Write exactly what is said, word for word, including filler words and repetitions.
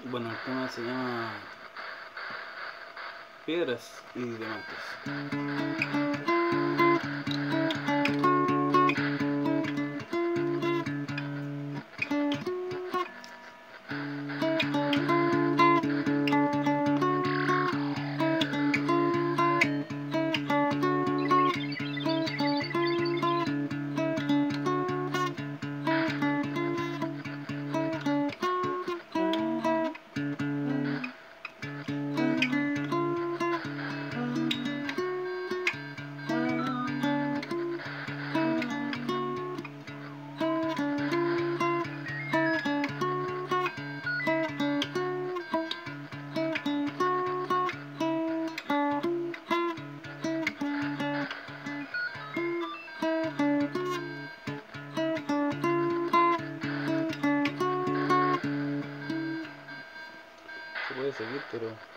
Bueno, el tema se llama Piedras y Diamantes. Se puede seguir, pero